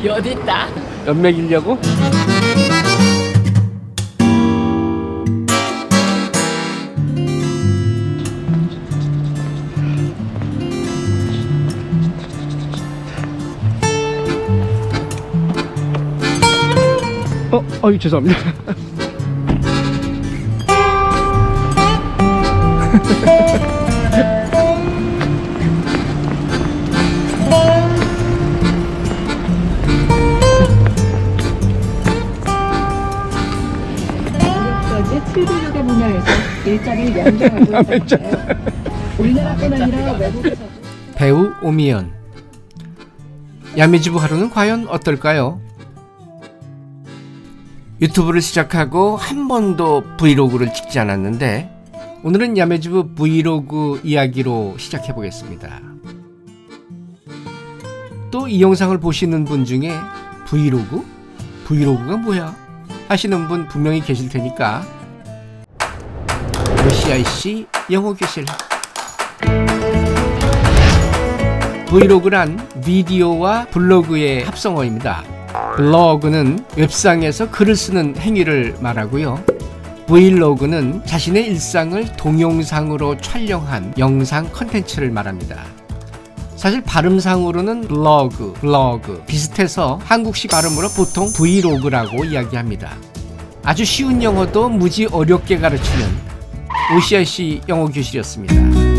어딨다? 연맥이려고? 어이 죄송합니다. 트리르게 분야에서 일자리를 양성하고 있잖아요. 우리나라뿐 아니라 외국에서도. 배우 오미연. 야매주부 하루는 과연 어떨까요? 유튜브를 시작하고 한 번도 브이로그를 찍지 않았는데 오늘은 야매주부 브이로그 이야기로 시작해 보겠습니다. 또 이 영상을 보시는 분 중에 브이로그? 브이로그가 뭐야? 하시는 분 분명히 계실 테니까 CIC 영어 교실. 브이로그란 비디오와 블로그의 합성어입니다. 블로그는 웹상에서 글을 쓰는 행위를 말하고요. 브이로그는 자신의 일상을 동영상으로 촬영한 영상 컨텐츠를 말합니다. 사실 발음상으로는 블로그 비슷해서 한국식 발음으로 보통 브이로그라고 이야기합니다. 아주 쉬운 영어도 무지 어렵게 가르치는 OCIC 영어 교실이었습니다.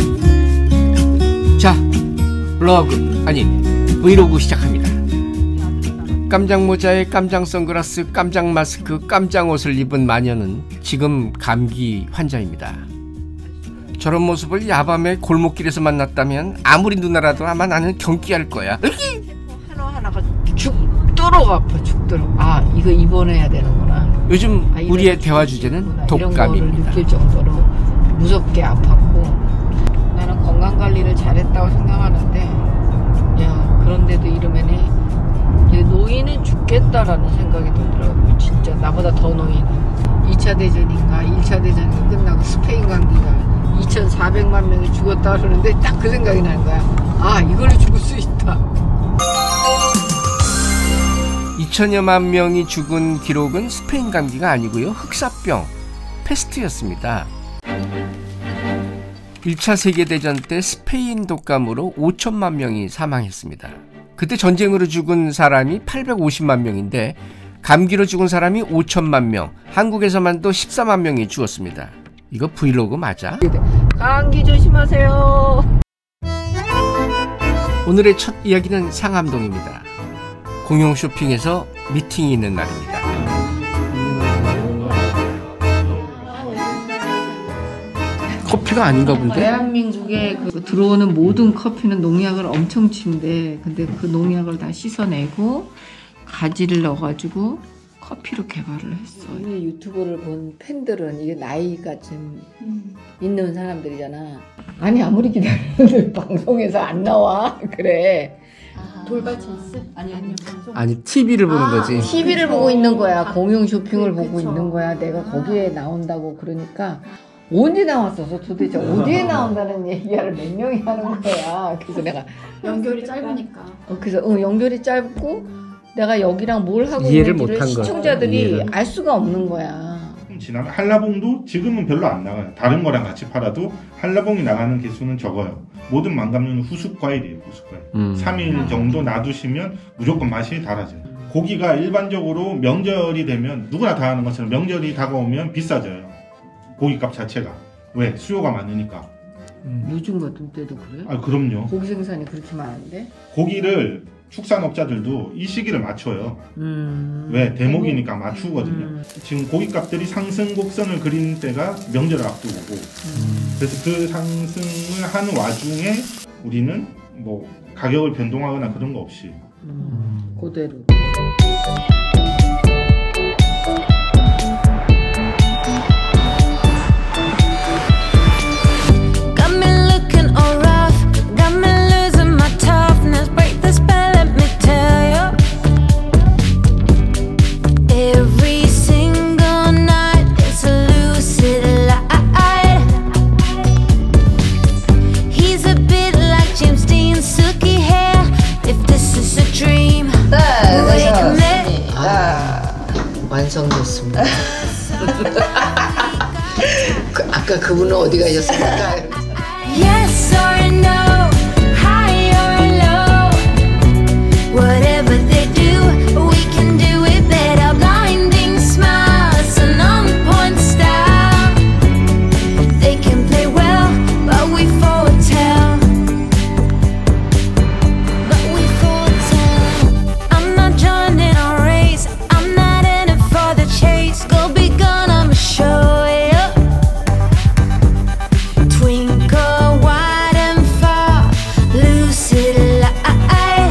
자, 블로그 아니 브이로그 시작합니다. 깜장 모자에 깜장 선글라스, 깜장 마스크, 깜장 옷을 입은 마녀는 지금 감기 환자입니다. 저런 모습을 야밤에 골목길에서 만났다면 아무리 누나라도 아마 나는 경기할 거야. 하나가 죽도록 아파, 죽도록. 아, 이거 입원해야 되는구나. 요즘 우리의 대화 주제는 독감입니다. 이런 거를 느낄 정도로 무섭게 아팠고, 나는 건강관리를 잘했다고 생각하는데, 야, 그런데도 이러면은 노인은 죽겠다라는 생각이 들더라고요. 진짜 나보다 더 노인은. 2차 대전인가 1차 대전이 끝나고 스페인 감기가 2,400만 명이 죽었다 그러는데 딱 그 생각이 나는 거야. 아, 이걸로 죽을 수 있다. 2천여만 명이 죽은 기록은 스페인 감기가 아니고요. 흑사병, 패스트였습니다. 1차 세계대전 때 스페인 독감으로 5천만 명이 사망했습니다. 그때 전쟁으로 죽은 사람이 850만 명인데 감기로 죽은 사람이 5천만 명, 한국에서만도 14만 명이 죽었습니다. 이거 브이로그 맞아? 감기 조심하세요. 오늘의 첫 이야기는 상암동입니다. 공용 쇼핑에서 미팅이 있는 날입니다. 커피가 아닌가 본데? 대한민국에 들어오는 모든 커피는 농약을 엄청 친대. 근데 그 농약을 다 씻어내고 가지를 넣어가지고 커피로 개발을 했어. 우리 유튜브를 본 팬들은 이게 나이가 좀 있는 사람들이잖아. 아니 아무리 기다려도 방송에서 안 나와. 그래. 돌발 찬스? 아니요 방송. 아니 TV를 보는 거지. TV를 보고 있는 거야. 공용 쇼핑을 보고 있는 거야. 내가 거기에 나온다고 그러니까 언제 나왔어서 도대체 어디에 나온다는 얘기를 몇 명이 하는 거야. 그래서 내가 연결이 짧으니까. 그래서 연결이 짧고 내가 여기랑 뭘 하고 이해를 있는지를 못한 거야. 시청자들이 알 수가 없는 거야. 지나면 한라봉도 지금은 별로 안 나가요. 다른 거랑 같이 팔아도 한라봉이 나가는 개수는 적어요. 모든 망감류는 후숙 과일이에요. 후숙 과일. 3일 정도 놔두시면 무조건 맛이 달라져요. 고기가 일반적으로 명절이 되면 누구나 다 하는 것처럼 명절이 다가오면 비싸져요. 고기값 자체가. 왜? 수요가 많으니까. 요즘 같은 때도 그래? 아, 그럼요. 고기 생산이 그렇게 많은데? 고기를 축산업자들도 이 시기를 맞춰요. 왜? 대목이니까 맞추거든요. 지금 고기값들이 상승 곡선을 그리는 때가 명절을 앞두고 그래서 그 상승을 하는 와중에 우리는 뭐 가격을 변동하거나 그런 거 없이 그대로. 완성됐습니다. 아까 그분은 어디 가셨습니까? Yes or no, high or low, whatever they do, we can do it better. Blinding smiles and on-point style. They can play well, but we foretell. But we foretell. I'm not joining a race, I'm not in it for the chase. Go be gone, I'ma show you. Twinkle wide and far, lucid light.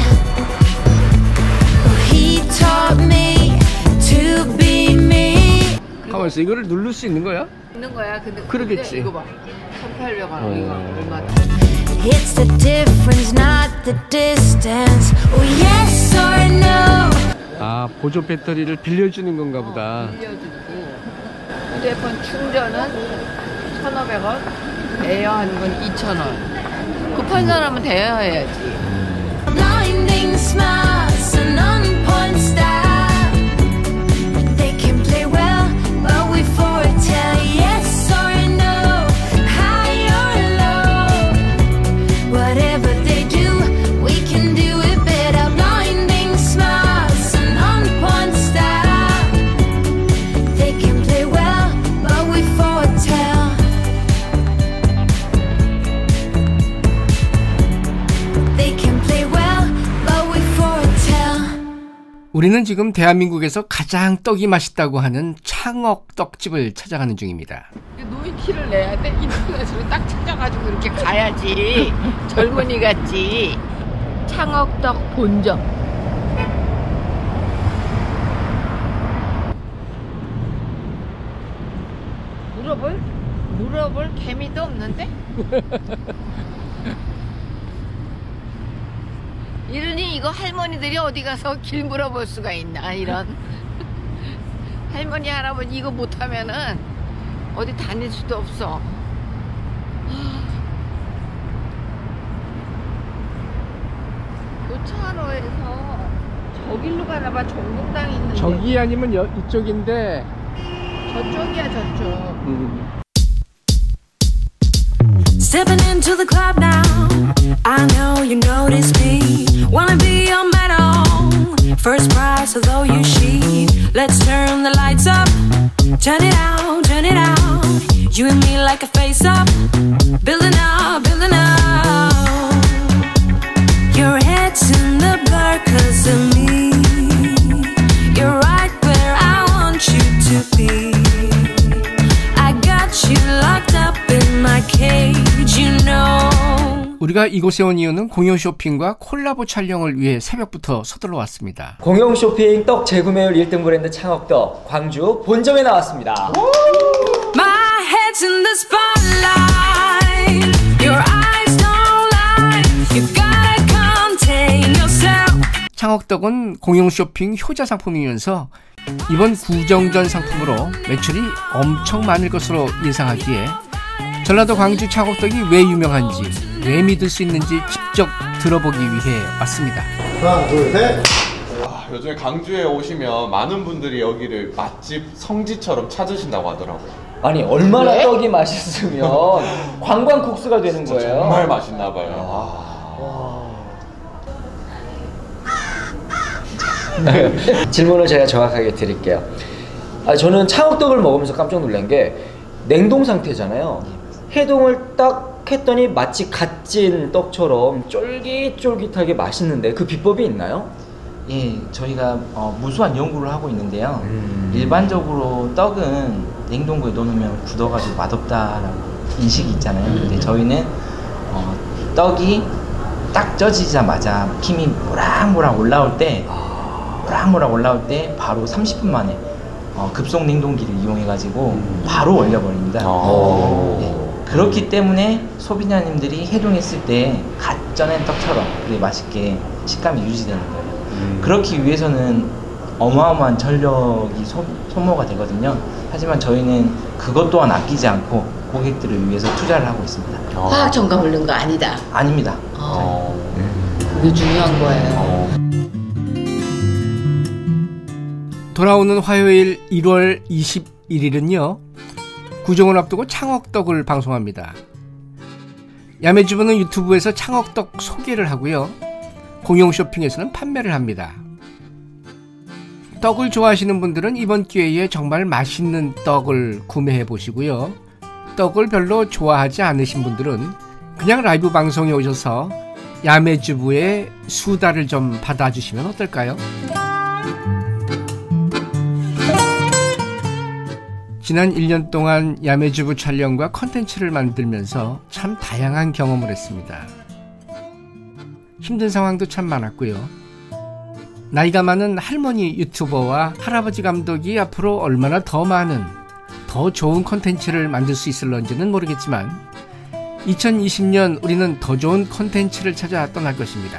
He taught me to be me. 가만 있어. 이거를 누를 수 있는 거야? 있는 거야. 근데 그러겠지. 이거 봐. 1,800원 이거 얼마다? It's the difference, not the distance. Oh, yes or no. 아, 보조 배터리를 빌려주는 건가 보다. 빌려주고 휴대폰 충전은 1,500원, 에어하는 건 2,000원. 급한 사람은 대여해야지. Blinding smiles and on-point style. They can play well, but we foretell. Yes or no, high or low. Whatever they do, we can do it better. Blinding smiles and on-point style. They can play well, but we foretell. They can play well, but we foretell. 우리는 지금 대한민국에서 가장 떡이 맛있다고 하는 창업 떡집을 찾아가는 중입니다. 노인 티를 내야 돼. 인터넷으로 딱 찾아가지고 이렇게 가야지. 젊은이 같지. 창업떡 본점. 물어볼 개미도 없는데? 이러니 이거 할머니들이 어디 가서 길 물어볼 수가 있나 이런. 할머니 할아버지 이거 못하면은 어디 다닐 수도 없어. 교차로에서 저길로 가나봐. 종국당이 있는데. 저기 아니면 이쪽인데. 저쪽이야 저쪽. Stepping into the club now, I know you notice me. Wanna be your medal, first prize, although you she. Let's turn the lights up, turn it out, turn it out. You and me like a face up, building up, building up. Your head's in the blur 'cause of me. You're right where I want you to be. I got you locked up in my cage, you know. 우리가 이곳에 온 이유는 공영 쇼핑과 콜라보 촬영을 위해 새벽부터 서둘러 왔습니다. 공영 쇼핑 떡 재구매율 1등 브랜드 창업떡 광주 본점에 나왔습니다. My head's in the spotlight. Your eyes don't lie. You gotta contain yourself. 창업떡은 공영 쇼핑 효자 상품이면서 이번 구정전 상품으로 매출이 엄청 많을 것으로 예상하기에 전라도 광주 창업떡이 왜 유명한지, 왜 믿을 수 있는지 직접 들어보기 위해 왔습니다. 하나, 둘, 셋. 요즘에 광주에 오시면 많은 분들이 여기를 맛집 성지처럼 찾으신다고 하더라고요. 아니 얼마나 떡이 맛있으면 관광 국수가 되는 거예요. 정말 맛있나 봐요. 질문을 제가 정확하게 드릴게요. 저는 창업떡을 먹으면서 깜짝 놀란 게 냉동 상태잖아요. 해동을 딱 했더니 마치 갓 찐 떡처럼 쫄깃쫄깃하게 맛있는데 그 비법이 있나요? 예, 저희가 무수한 연구를 하고 있는데요. 일반적으로 떡은 냉동고에 넣어놓으면 굳어가지고 맛없다라고 인식이 있잖아요. 근데 저희는 떡이 딱 쪄지자마자 김이 모락모락 올라올 때 바로 30분 만에 급속 냉동기를 이용해가지고 바로 얼려버립니다. 네. 그렇기 때문에 소비자님들이 해동했을 때 갓 쪄낸 떡처럼 되게 맛있게 식감이 유지되는 거예요. 그렇기 위해서는 어마어마한 전력이 소모가 되거든요. 하지만 저희는 그것 또한 아끼지 않고 고객들을 위해서 투자를 하고 있습니다. 화학 첨가물 넣은 거 아니다. 아닙니다. 그게 중요한 거예요. 돌아오는 화요일 1월 21일은요 구정을 앞두고 창억떡을 방송합니다. 야매주부는 유튜브에서 창억떡 소개를 하고요 공용 쇼핑에서는 판매를 합니다. 떡을 좋아하시는 분들은 이번 기회에 정말 맛있는 떡을 구매해 보시고요, 떡을 별로 좋아하지 않으신 분들은 그냥 라이브 방송에 오셔서 야매주부의 수다를 좀 받아주시면 어떨까요? 지난 1년 동안 야매주부 촬영과 컨텐츠를 만들면서 참 다양한 경험을 했습니다. 힘든 상황도 참 많았고요. 나이가 많은 할머니 유튜버와 할아버지 감독이 앞으로 얼마나 더 많은, 더 좋은 컨텐츠를 만들 수 있을런지는 모르겠지만 2020년 우리는 더 좋은 컨텐츠를 찾아 떠날 것입니다.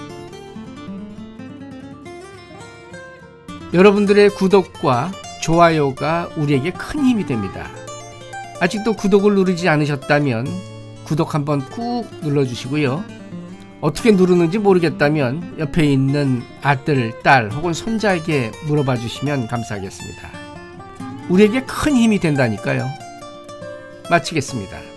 여러분들의 구독과 좋아요가 우리에게 큰 힘이 됩니다. 아직도 구독을 누르지 않으셨다면 구독 한번 꾹 눌러주시고요. 어떻게 누르는지 모르겠다면 옆에 있는 아들, 딸 혹은 손자에게 물어봐 주시면 감사하겠습니다. 우리에게 큰 힘이 된다니까요. 마치겠습니다.